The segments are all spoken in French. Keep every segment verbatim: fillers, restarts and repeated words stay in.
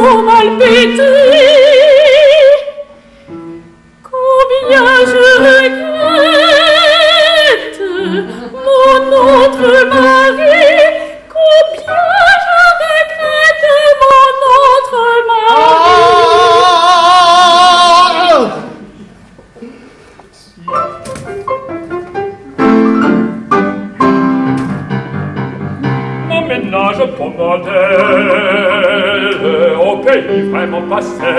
cœur palpiter. Combien je regrette mon autre mari, combien je regrette mon autre mari. Mon ménage pour modèle au pays vraiment passé.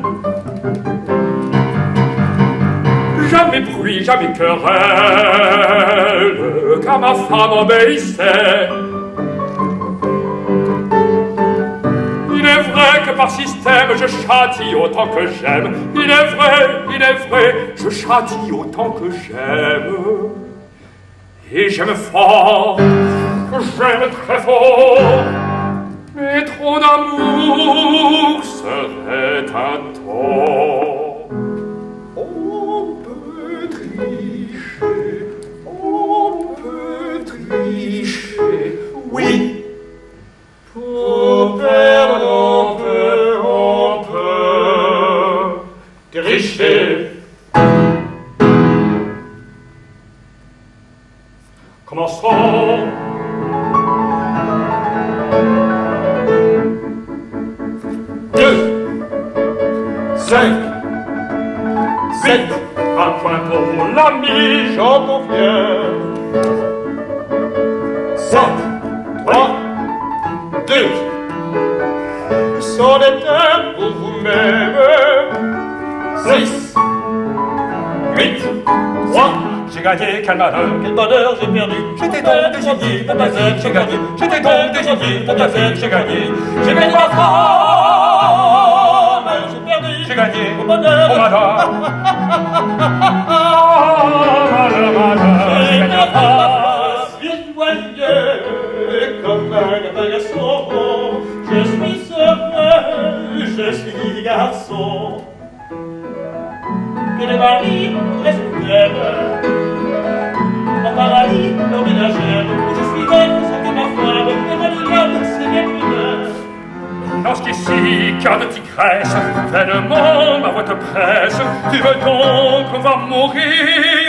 Jamais bruit, jamais querelle, car ma femme obéissait. Il est vrai que par système je châtie autant que j'aime. Il est vrai, il est vrai, je châtie autant que j'aime. Et j'aime fort, j'aime très fort, mais trop d'amour serait un tort. On peut tricher, on peut tricher, oui. Pour perdre, on peut, on peut tricher. Commençons. Deux, cinq, sept, un point pour l'ami, j'en conviens. Sept, trois, deux, c'en est un pour vous-même. Six, huit, trois. J'ai gagné, quel malheur, quel bonheur, j'ai perdu. J'étais donc désigné pour ma fête, j'ai gagné. J'étais donc désigné pour ma fête, j'ai gagné. J'ai gagné ma femme, j'ai perdu. J'ai gagné mon bonheur, mon malheur. Malheur, malheur, j'ai gagné ma femme. Je suis joyeux comme un garçon. Je suis heureux, je suis garçon. Que les maris restent en paradis, leur ménagère, où je suis belle, c'est que ma femme, et Madrigal, c'est bien plus belle. Lorsqu'ici, cœur de tigresse, vainement ma voix te presse, tu veux donc qu'on va mourir?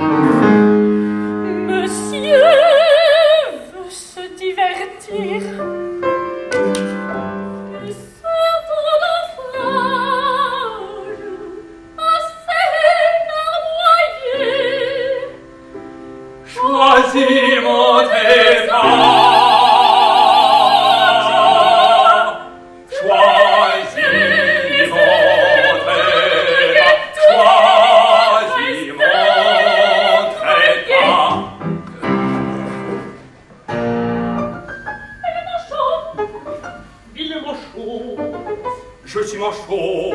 Monsieur veut se divertir. Choisis mon trésor, choisis mon trésor, choisis mon trésor. Il est manchot, je suis manchot.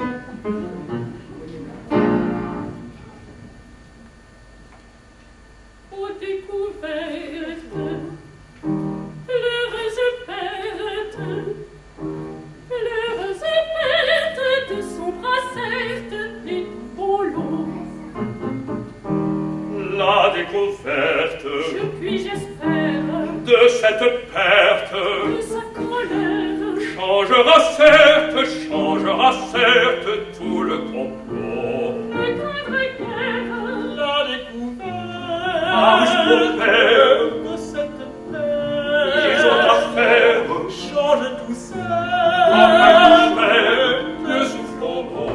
Je puis, j'espère, de cette perte, de sa colère, changera certes, changera certes tout le complot. Ne craindrai guère la découverte, Ah, je père, de cette perte. Ils ont à faire, change tout ça. Ah, frère, ne souffrons pas.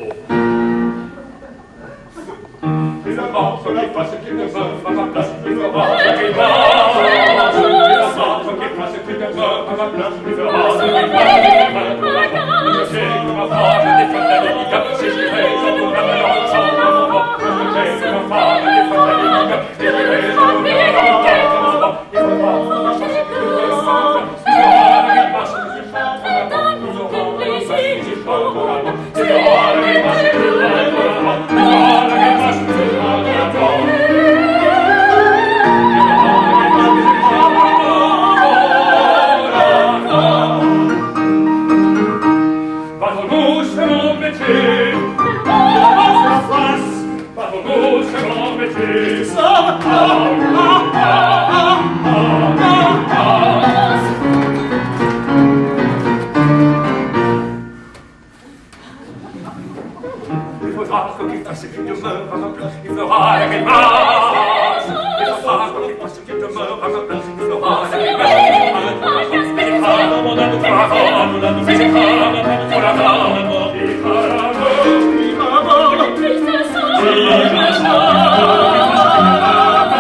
Les amants, ceux qui passent, qui ne veulent pas ma place, il fera ce qu'il va. Les amants, ceux qui passent, qui ne veulent pas ma place, il fera ce qu'il va. Je sais que ma femme défend la ligue, si j'irai, je vous ramène ensemble mon vent. Je sais que ma femme défend la ligue, si j'irai, je vous ramène ensemble mon vent. Il faudra que je change que le sang, il faudra que je passe, que je chante pour la mort, il faudra que je passe, que je chante pour la mort, il faudra que je passe, que je chante pour la mort, il faudra que je passe, que je chante pour la mort. passe qui demeure à ma place, il fera la grimace. Et son frère qui passe qui demeure à ma place, il fera la grimace. Il fera mon âme, toi avant, il fera pour la mort, il fera la mort, il fera la mort, il fera la mort.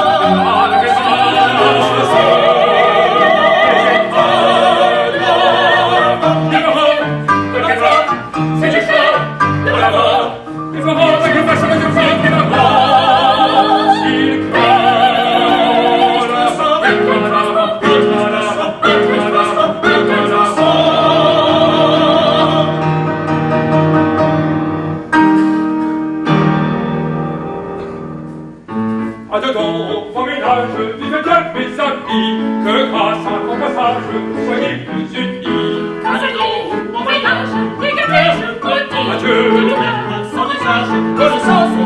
À-dedans, vos ménages, vivez bien mes amis, que grâce à mon passage, vous soyez plus unis. À-dedans, vos ménages, vivez bien mes amis, Adieu, sans usage, que le sens